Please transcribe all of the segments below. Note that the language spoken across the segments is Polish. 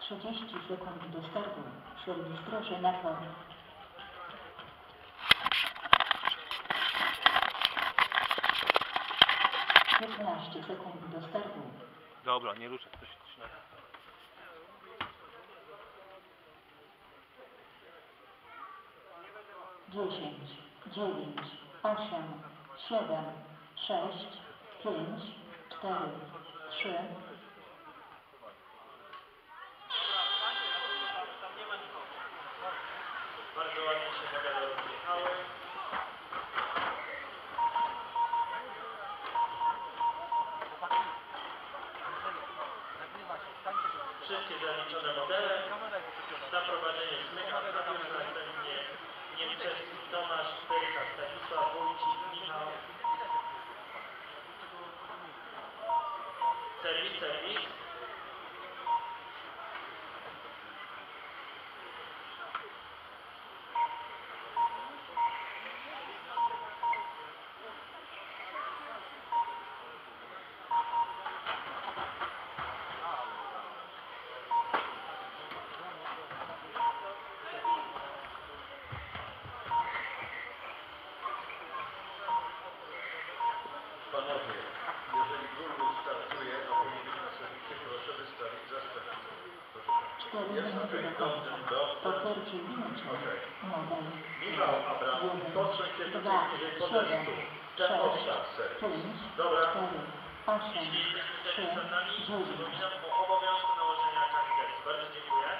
30 sekund do startu. Serwis proszę na tor. 15 sekund do startu. Dobra, nie ruszaj, to się trzyma. 10, 9, 8, 7, 6, 5, 4, 3. Bardzo ładnie się modele rozjechały. Wszystkie zaliczone modele. Na prowadzeniu Smyk Arkadiusz, następnie Niemczewski Tomasz, Pyrka Stanisław, Wójcik Michał. Serwis. Panowie, jeżeli burmistrz startuje, a powinien być na serwisie, proszę wystawić zastępcę. 4 minuty do końca. Po 4 minucie. Model Michał Abram, 1, podsuń się 2, bliżej 7, podestu. 6, Ten obszar serwis. 5, Dobra. 4, 8, Jeśli jesteśmy 3, serwisantami, 9. przypominam o obowiązku nałożenia kamizelki. Bardzo dziękuję.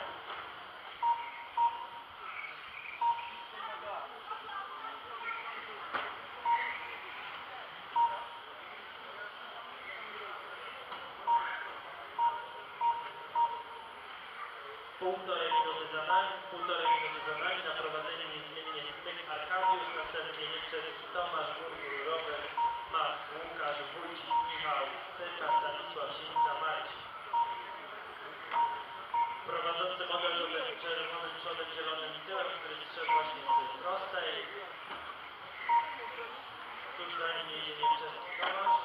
Półtorej minuty za nami, na prowadzeniu niezmiennie Smyk Arkadiusz, następnie Niemczewski Tomasz, Burgur Robert, Mach, Łukasz, Wójcik Michał, Pyrka Stanisław, Sienica Marcin. Prowadzący model z czerwonym przodem, zielonym tyłem, który strzegł właśnie z prostej. Tuż za nim jedzie Niemczewski Tomasz.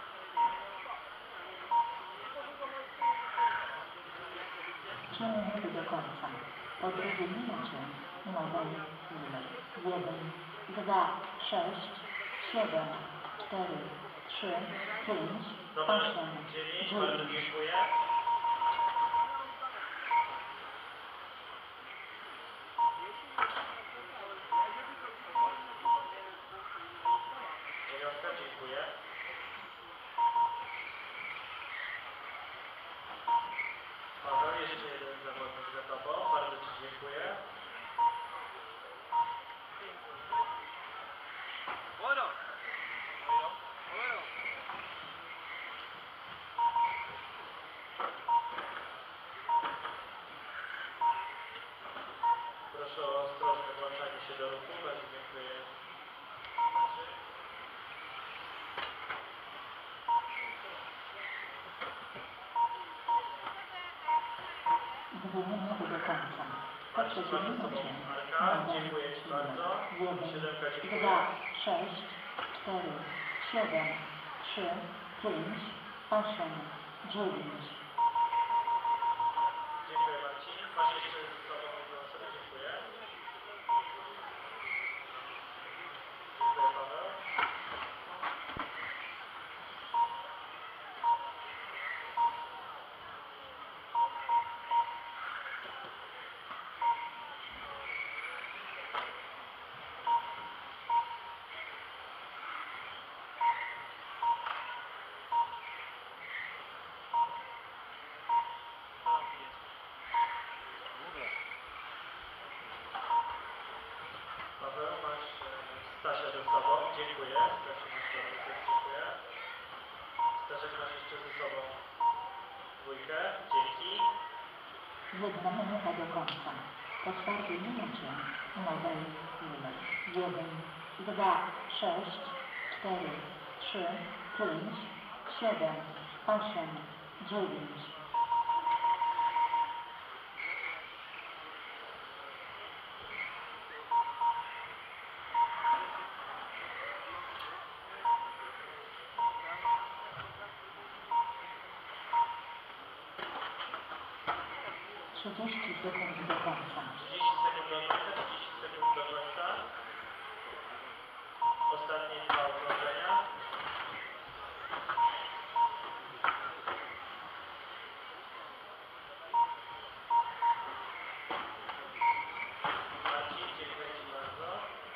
Minuty do końca. Po 2 minucie model numer 1, 2, 6, 7, 4, 3, 5, Numer 8, 9, bardzo 9. dziękuję. Dziewiątka, dziękuję. Paweł, jeszcze jeden zawodnik za tobą, bardzo ci dziękuję. Proszę o ostrożne włączanie się do ruchu, bardzo dziękuję. 2 minuty do końca. Po 3 minucie Arka, model dziękuję ci bardzo. 1, Siódemka, dziękuję. 2, 6, 4, 7, 3, 5, 8, 9. Dziękuję Marcin. Masz jeszcze z sobą jedną osobę, dziękuję. Dziękuję Paweł. Paweł, masz Stasia ze sobą, dziękuję. Stasiu, masz dobry też, dziękuję. Staszek, masz jeszcze ze sobą dwójkę, dzięki. 1 minuta do końca. Po 4 minucie model numer 1, 2, 6, 4, 3, 5, 7, 8, 9. 30 sekund do końca. 30 sekund do końca, 30 sekund do końca. Ostatnie 2 okrążenia. Marcin, dziękuję Ci bardzo.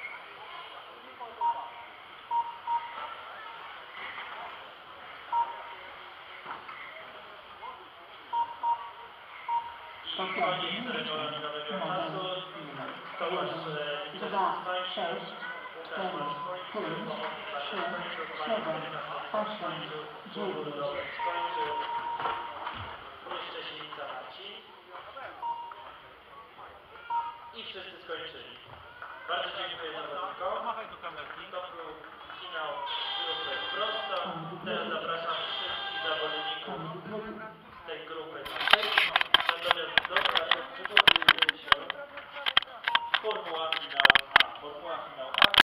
I koniec regulaminowego czasu. Tomasz Liczewski 2, skończył. 6, Łukasz 4, Masz skończył. 5, Tomasz 3, skończył. 7, Tomasz 8, skończył. 9. Robert skończył. Plus Szczesienica Marcin. I wszyscy skończyli. Bardzo dziękuję zawodnikom. Machaj do kamerki. To był finał grupy prosto. Teraz zapraszam wszystkich zawodników z tej grupy na sesję. Natomiast dobra, przygotujemy się. Formuła finał A. Formuła finał A.